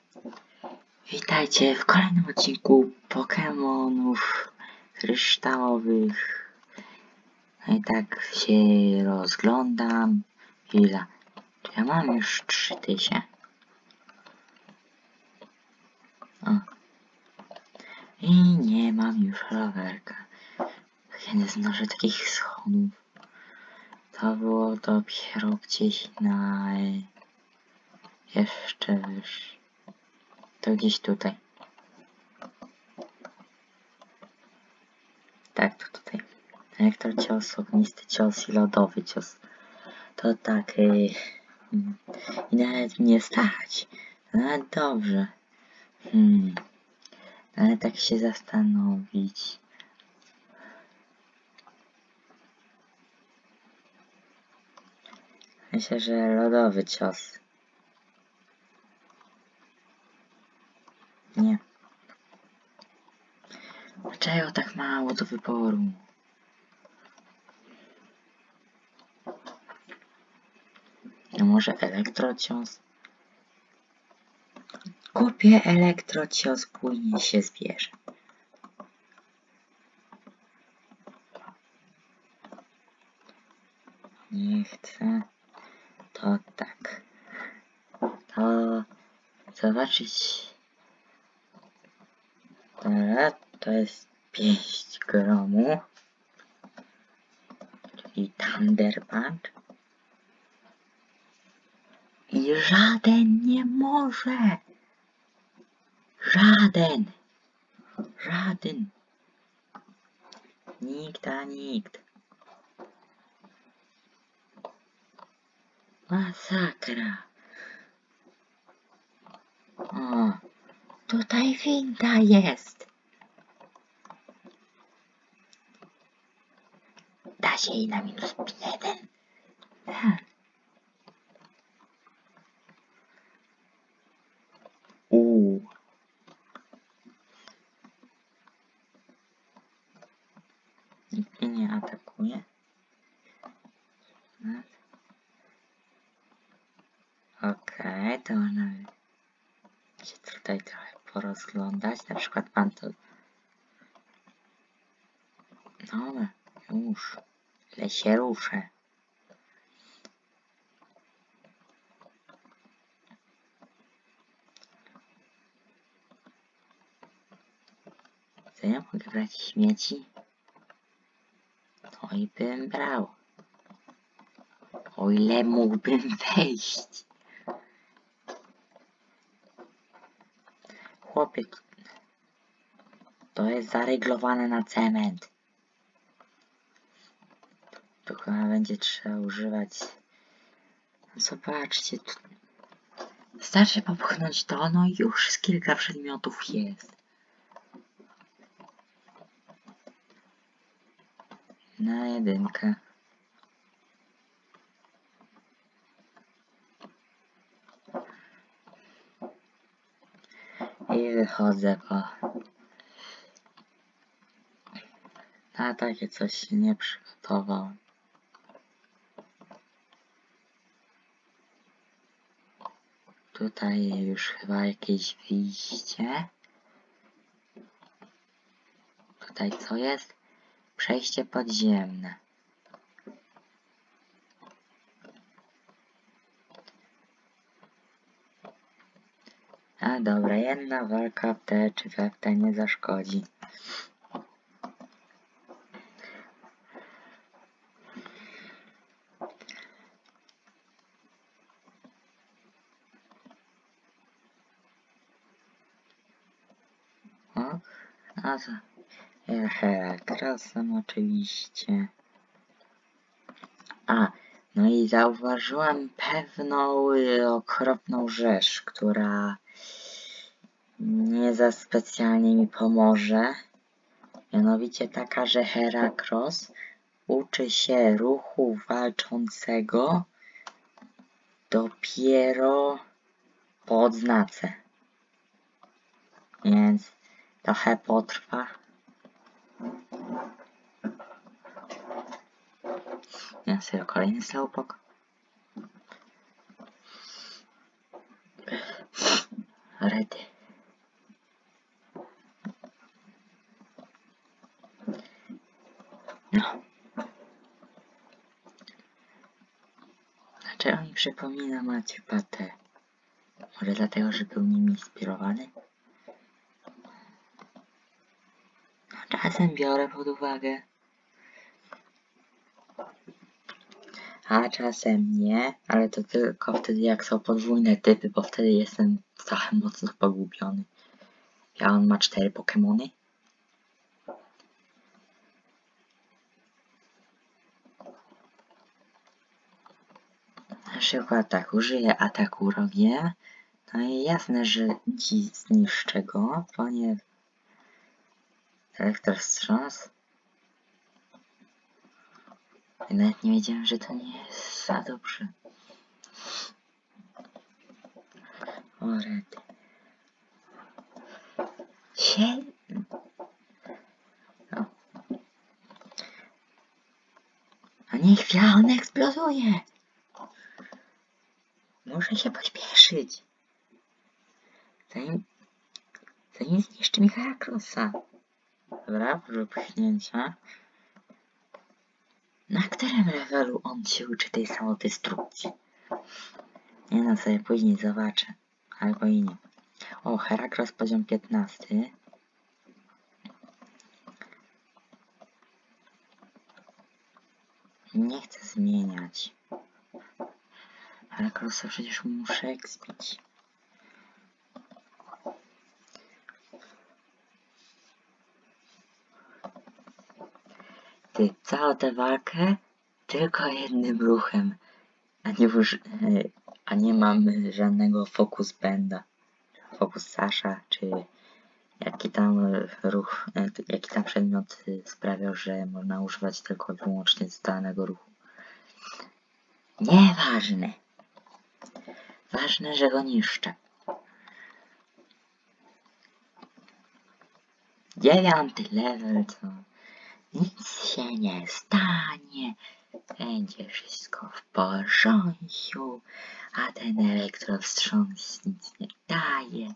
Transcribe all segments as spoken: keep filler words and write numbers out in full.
Witajcie w kolejnym odcinku Pokemonów kryształowych. No i tak się rozglądam. Chwila. Czy ja mam już trzy tysiące? O. I nie mam już rowerka. Ja nie znoszę takich schodów. To było dopiero gdzieś na... jeszcze wyżej. To gdzieś tutaj. Tak, to tutaj. Elektrocios, ognisty cios i lodowy cios. To tak. Yy, I nawet mnie stać. Nawet dobrze. Hmm. Ale tak się zastanowić. Myślę, że lodowy cios. Nie. Dlaczego tak mało do wyboru? No może elektrocios? Kupię elektrocios, później się zbierze. Nie chcę. To tak. To zobaczyć. Dobra, to jest pięć gromu. Czyli Thunderband. I żaden nie może. Żaden. Żaden. Nikt a nikt. Masakra. O, tutaj winda jest. Da się i na minus jeden. Tak. Uuu. Nikt mnie nie atakuje. Okej, okay, to można się tutaj trochę porozglądać. Na przykład pan to... No, już. Ale się ruszę. Co ja mogę brać śmieci? To i bym brał. O ile mógłbym wejść. Chłopie, to jest zaryglowane na cement. Tu chyba będzie trzeba używać... Zobaczcie, tu... Wystarczy popchnąć to, no i już z kilka przedmiotów jest. Na jedynkę. I wychodzę po... Na takie coś się nie przygotował. Tutaj już chyba jakieś wyjście. Tutaj co jest? Przejście podziemne. A dobra, jedna walka w te czy w te nie zaszkodzi. O, a co? Herakrossem oczywiście. A, no i zauważyłam pewną y, okropną rzecz, która nie za specjalnie mi pomoże. Mianowicie taka, że Heracross uczy się ruchu walczącego dopiero po odznace. Więc trochę potrwa. Ja sobie kolejny slowpoke. Rety. No. Dlaczego mi przypomina Matthew Patę? Może dlatego, że był nim inspirowany? No, czasem biorę pod uwagę. A czasem nie, ale to tylko wtedy jak są podwójne typy, bo wtedy jestem trochę mocno pogubiony. A on ma cztery Pokemony. Na przykład tak, użyję ataku wrogie. No i jasne, że ci zniszczę go, bo nie... Elektrostrząs. I nawet nie wiedziałem, że to nie jest za dobrze. O rety. Siedem. O. A niech chwila, on eksploduje. Muszę się pośpieszyć. Zanim... Zanim zniszczy mi Heracrossa. Dobra, próba pchnięcia. Na którym levelu on się uczy tej samodestrukcji? Nie no, sobie później zobaczę. Albo i nie. O, Heracross poziom piętnasty. Nie chcę zmieniać. Heracrossa przecież muszę ekspić. Ty, całą tę walkę tylko jednym ruchem. A nie, już, a nie mam żadnego focus benda. Focus Sasha, czy jaki tam ruch, jaki tam przedmiot sprawiał, że można używać tylko wyłącznie zdalnego ruchu. Nieważne. Ważne, że go niszczę. Dziewiąty level, to nic się nie stanie. Będzie wszystko w porządku, a ten elektrowstrząs nic nie daje.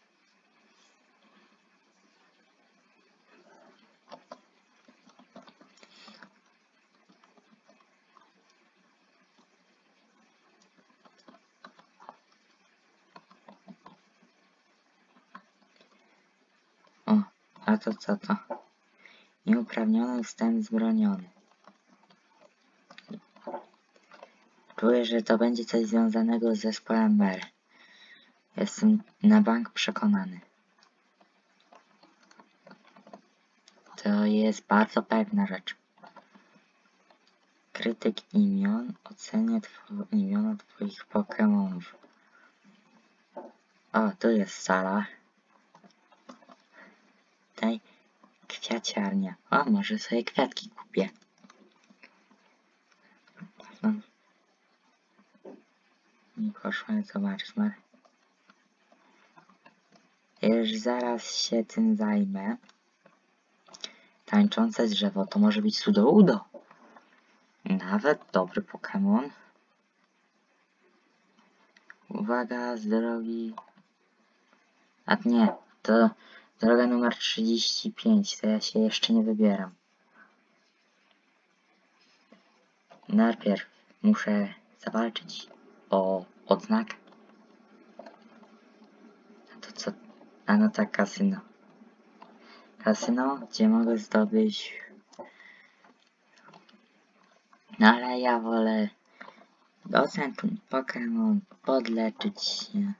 O, a to co to? Nieuprawniony wstęp zbroniony. Czuję, że to będzie coś związanego z zespołem Mer. Jestem na bank przekonany. To jest bardzo pewna rzecz. Krytyk imion ocenia two imiona twoich Pokemonów. O, tu jest sala. Tutaj kwiaciarnia. O, może sobie kwiatki kupię. Nie poszło, zobaczmy. Już zaraz się tym zajmę. Tańczące drzewo to może być Sudoudo. Nawet dobry Pokémon. Uwaga, z drogi... A nie, to droga numer trzydzieści pięć, to ja się jeszcze nie wybieram. Najpierw muszę zawalczyć o odznak. A to co? A no tak, kasyno. Kasyno, gdzie mogę zdobyć... No ale ja wolę do centrum Pokémon podleczyć się.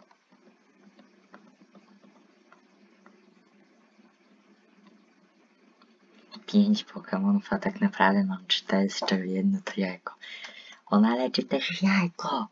Pięć Pokémonów, a tak naprawdę mam cztery, z czego jedno to jajko. Ona leczy też jajko.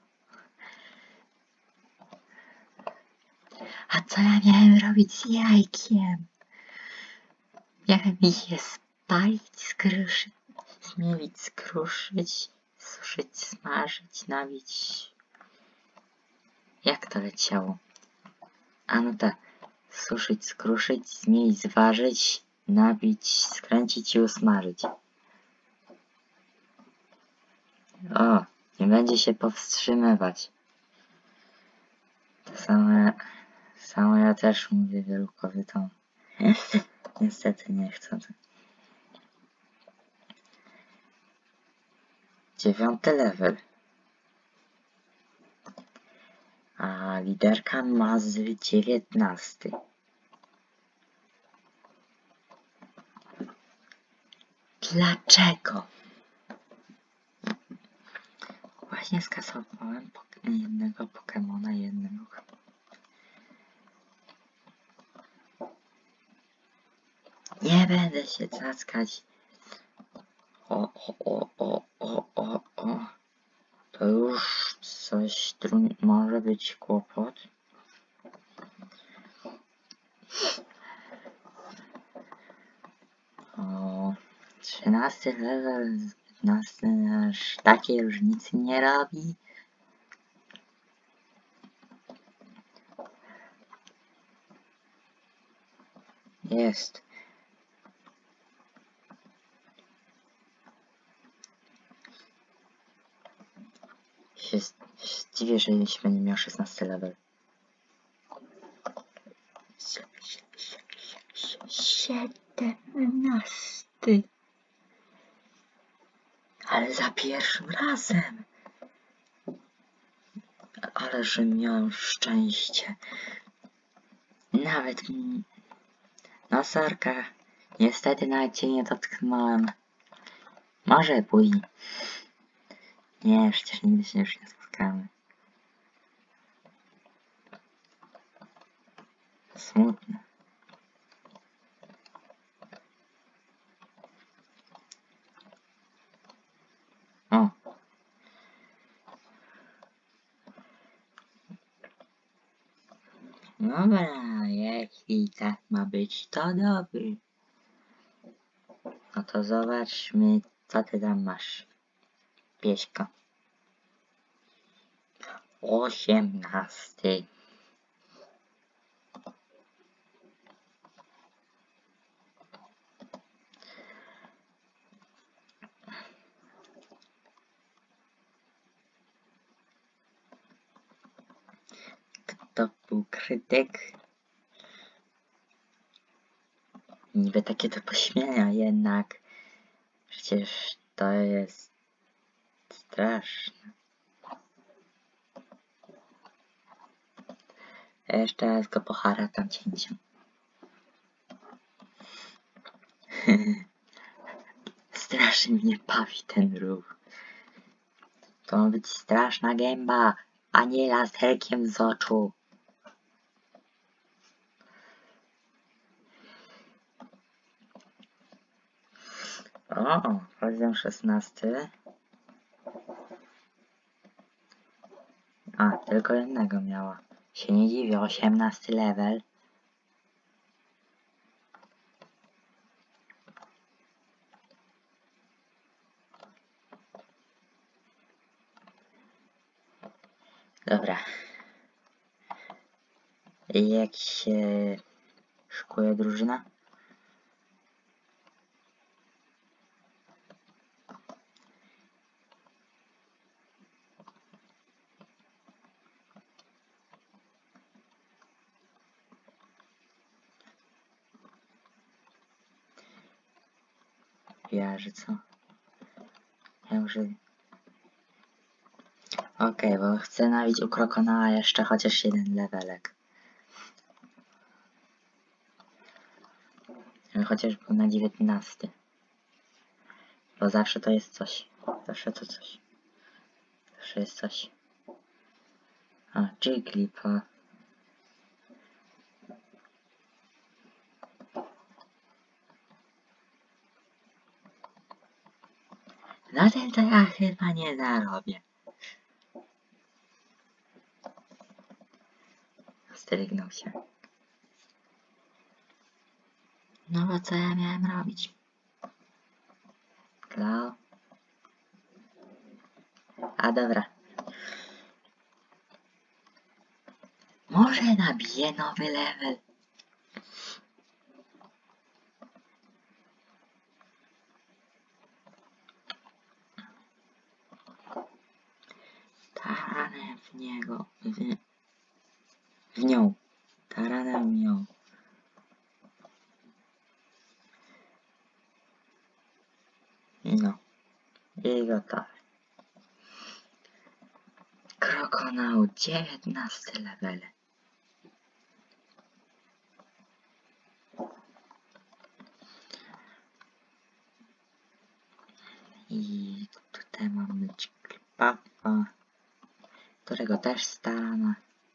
A co ja miałem robić z jajkiem? Miałem je spalić, skruszyć, zmielić, skruszyć, suszyć, smażyć, nabić. Jak to leciało? A no tak, suszyć, skruszyć, zmielić, zważyć, nabić, skręcić i usmażyć. O, nie będzie się powstrzymywać. To same samo ja też mówię wielu kobietom. Niestety nie chcę. Dziewiąty level. A liderka ma z dziewiętnasty. Dlaczego? Właśnie skasowałem jednego Pokemona, jednego. Nie będę się cackać. O, o, o, o, o, o, o. To już coś może być kłopot. O, trzynasty level, piętnasty aż takiej różnicy nie robi. Jest. Się zdziwię, że jeśli będzie miał szesnasty level. siedemnasty. Ale za pierwszym razem. Ale że miałem szczęście. Nawet... No sorka. Niestety nawet cię nie dotknąłem. Może później. Nie, przecież nigdy się już nie spotkamy. Smutne. O. Dobra, jeśli tak ma być, to dobry. No to zobaczmy, co ty tam masz. Pieśka. Osiemnasty. To był krytyk. Niby takie to pośmienia, jednak przecież to jest straszne. Jeszcze raz go poharatam cięciem. Strasznie mnie bawi ten ruch. To ma być straszna gęba, a nie laserkiem z oczu. O, poziom szesnasty. A, tylko jednego miała. Się nie dziwię, osiemnasty level. Dobra. I jak się szykuje drużyna? Ja, że co? Ja już... Okej, okay, bo chcę nabić u Krokona jeszcze chociaż jeden levelek. Chociaż był na dziewiętnasty. Bo zawsze to jest coś. Zawsze to coś. Zawsze jest coś. A, Jigglypuff. Na tym to ja chyba nie zarobię. Strygnął się. No bo co ja miałem robić? Klau. A dobra. Może nabiję nowy level. Taranę w niego. W, w nią. Taranem miał. No. I gotowe. Krokonaut dziewiętnasty level. I tutaj mamy Papa, którego też starana.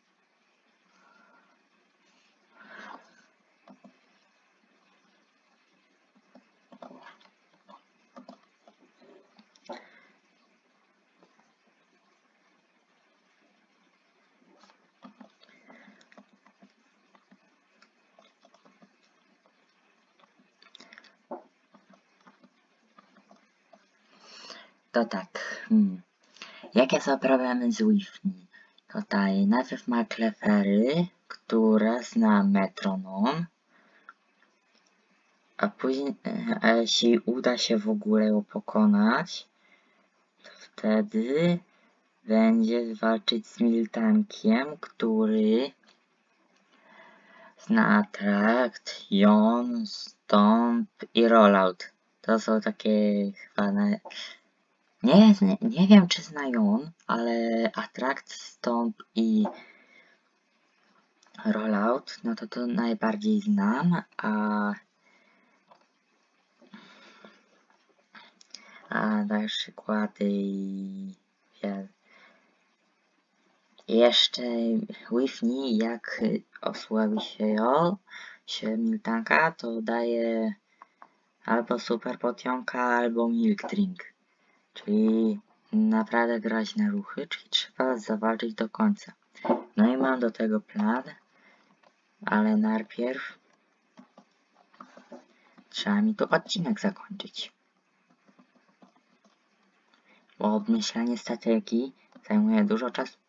To tak, hmm. jakie są problemy z Wi-Fi? Tutaj najpierw ma Clefairy, która zna metronom, a później, a jeśli uda się w ogóle ją pokonać, to wtedy będzie walczyć z Miltankiem, który zna Attract, Yawn, Stomp i Rollout. To są takie chyba na... Nie, nie, nie wiem czy zna Yawn, ale Attract, Stomp i Rollout, no to to najbardziej znam, a... A daję przykłady i... Jeszcze Wi-Fi, jak osłabi się ją, się Miltanka, to daje albo super potionka, albo milk drink. Czyli naprawdę groźne ruchy, czyli trzeba zawalczyć do końca. No i mam do tego plan, ale najpierw trzeba mi tu odcinek zakończyć. Bo obmyślanie strategii zajmuje dużo czasu.